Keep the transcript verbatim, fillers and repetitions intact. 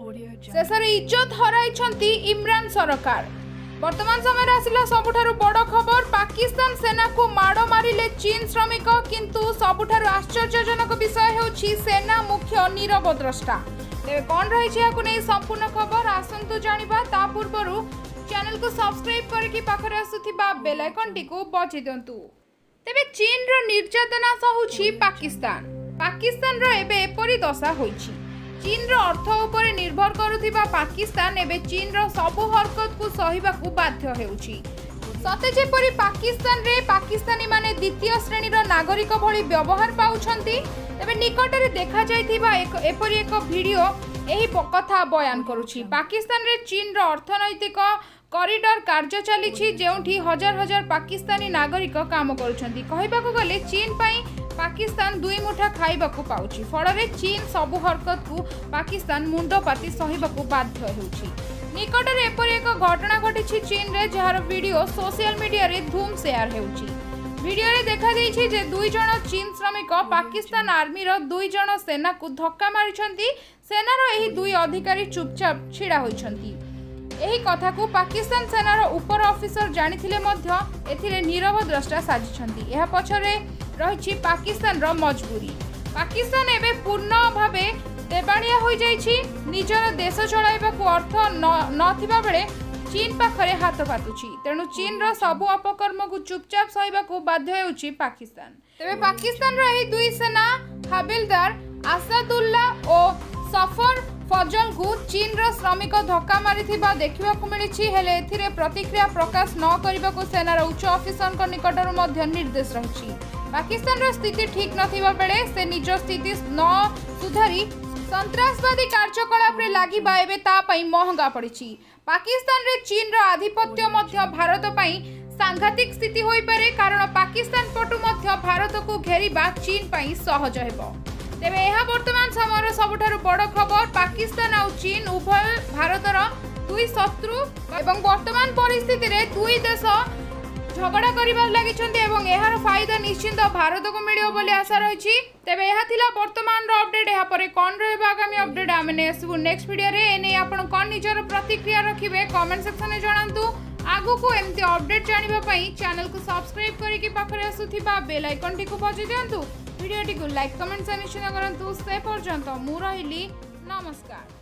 शेषर इज्जत हराई इमरान सरकार। वर्तमान समय आसिला सबुठारु बड़ खबर। पाकिस्तान सेना को माड़ मारिले चीन श्रमिक, किंतु सबुठारु आश्चर्यजनक विषय हेउछि सेना मुख्य नीरव द्रष्टा। तेबे कोन रहिछि याकु नै संपूर्ण खबर आसंतु जानिबा। ता पूर्वरु चैनल को सब्सक्राइब करके पाखरे आसुथिबा बेल आइकन टी को बजै दियंतु। तेबे चीन रो निर्यातना सहुछि पाकिस्तान। पाकिस्तान रो एबे एपरि दशा होइछि। चीन रो अर्थ उपरे निर्भर करुथिबा पाकिस्तान एबे चीन रो सबु हरकत को सहिबाकू बाध्य हेउछि। सते जेपरि पाकिस्तान रे पाकिस्तानी माने द्वितीय श्रेणी रो नागरिक भଳି व्यवहार पाउछंती। तेबे निकटरे देखा जायथिबा एक एपरि एक वीडियो एही कथा बयान करूछि। पाकिस्तान रे चीन रो अर्थनैतिक कॉरिडोर कार्य चलीछि, जेउठी हजार हजार पाकिस्तानी नागरिक काम करूछंती। कहिबाकू गले चीन पई पाकिस्तान दुई मुठा खाइबाकू पाउछि। फଳରେ चीन सबु हरकत को पाकिस्तान मुंडपाती सहिबाकू बाध्य हेउछि। निकटरे एपरि एक घटना घटिछि चीन रे, जहार वीडियो सोशल मीडिया रे धूम शेयर हेउछि। वीडियो रे देखा दैछि जे दुई जण चीन श्रमिक पाकिस्तान आर्मी रो दुई जण सेना को धक्का मारिछंती। सेना रो एही दुई अधिकारी चुपचाप छिड़ा होइछंती। एही कथा को पाकिस्तान सेना रो ऊपर ऑफिसर जानिथिले मध्य एथिरे नीरव द्रष्टा साजिछंती। एहा पछरे रहिछि पाकिस्तान रो मजबूरी। पाकिस्तान एबे पूर्ण भावे देबाणिया होई जाइछि। निजर देश चलाइबाकू अर्थ नथिबा बेले चीन पाखरे हाथ पातुछि। तेणु चीन रो सबु अपकर्म को चुपचाप सहिबाकू बाध्य हेउछि पाकिस्तान। तेबे पाकिस्तान रो एही दुई सेना हाबिलदार आसादुल्ला और सफर फजल को चीन रो श्रमिक धक्का मारिथिबा देखिबाकू मिलिछि। हेले एथिरे प्रतिक्रिया प्रकाश न करिबाकू सेना रो उच्च ऑफिसर निकटरू मध्य निर्देश रहिछि। पाकिस्तान रो स्थिति ठीक नथिबा बेले से निज स्थिति न सुधारी संत्रासवादी कार्यकलाप रे लागिबा एबे ता पई महंगा पड़िछि। पाकिस्तान रे चीन रो आधिपत्य मध्य भारत पई सांघातिक स्थिति होई पारे, कारण पाकिस्तान पटु मध्य भारत को घेरिबा चीन पई सहज हेबो। तेबे एहा वर्तमान समय सबुठारु बड़ खबर। पाकिस्तान और चीन उभय भारतर दुई शत्रु एवं वर्तमान परिस्थिति रे दुई देश झगड़ा करिबार लागिछन्ती एवं एहार फायदा निश्चित भारत को मिलियो बोली आशा रहिछि। तेबे एहा थिला वर्तमान रो अपडेट। एहा परे कोन रहबा आगामी अपडेट आमे ने आसबु नेक्स्ट वीडियो रे। एने आपण कोन निजर प्रतिक्रिया रखिबे कमेंट सेक्शन में जणांतु। आगु को एमती अपडेट जानिबा पई चैनल को सब्सक्राइब करिकि पाखरे आसुथिबा बेल आइकन टी को बजै दियंतु। वीडियो टी को लाइक कमेंट से निश्चित करंतु। से पर्यंत मु रहिली नमस्कार।